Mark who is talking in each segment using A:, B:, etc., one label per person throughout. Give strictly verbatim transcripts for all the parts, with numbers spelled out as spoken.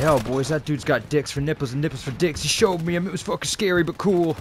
A: hell, boys. That dude's got dicks for nipples and nipples for dicks. He showed me him. It was fucking scary, but cool.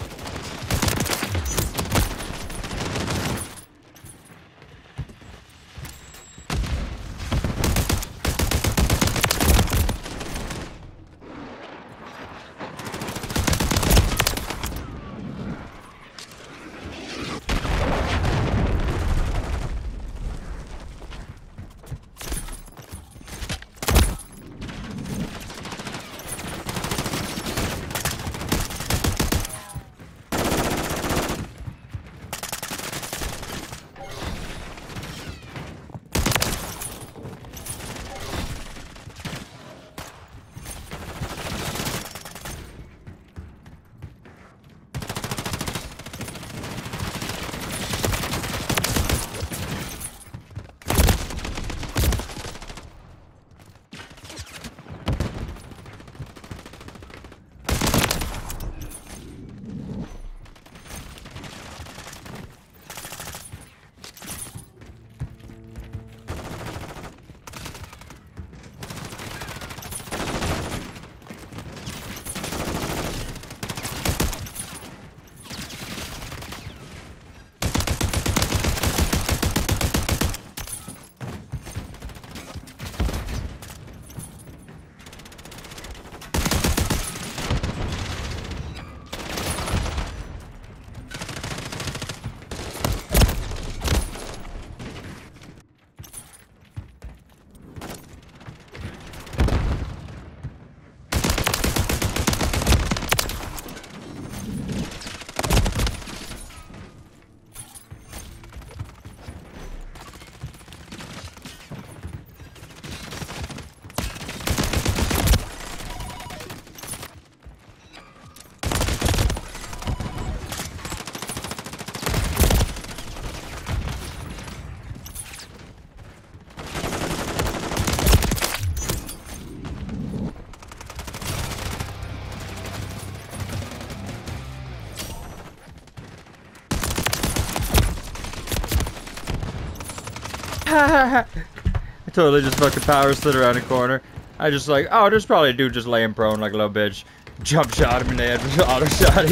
A: I totally just fucking power slid around the corner. I just like, oh, there's probably a dude just laying prone like a little bitch. Jump shot him in the head with auto shot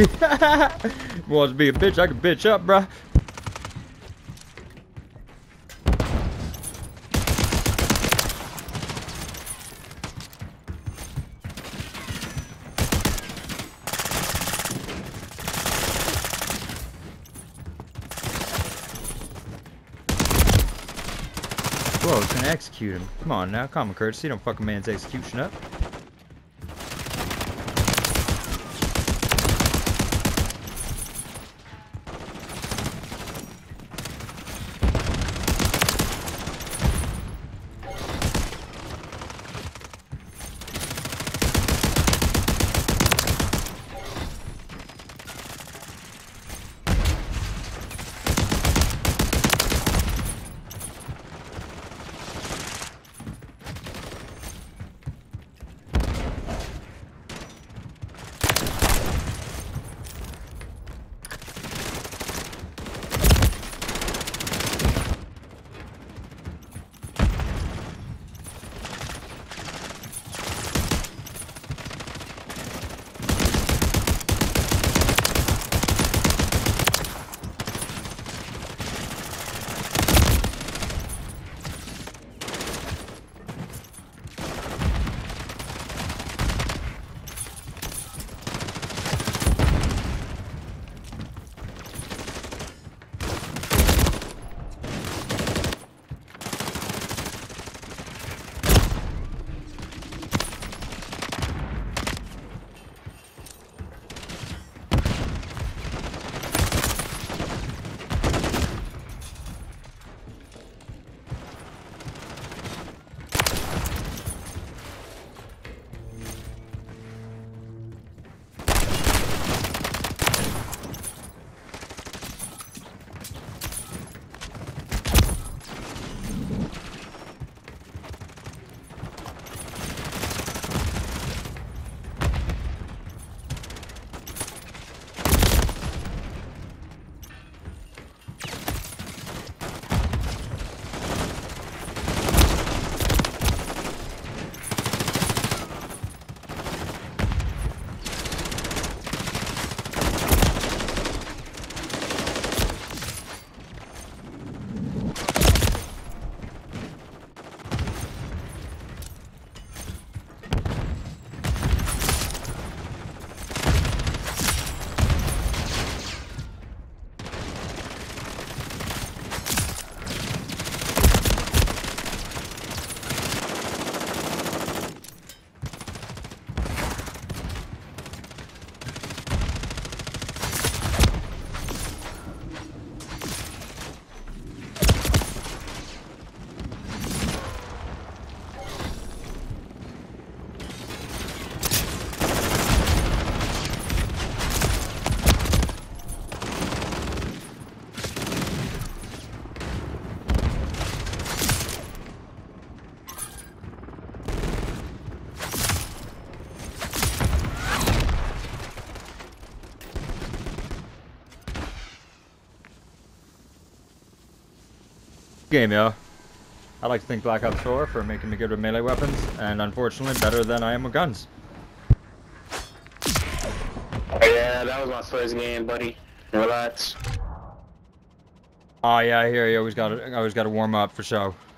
A: him. Wants to be a bitch, I can bitch up, bruh. Whoa, it's gonna execute him. Come on now, common courtesy, don't fuck a man's execution up. game, yo. I like to think Black Ops four for making me good with melee weapons, and unfortunately better than I am with guns.
B: Yeah, that was my first game, buddy. Relax.
A: Oh yeah, I hear you. Always got to, always got to warm up for show.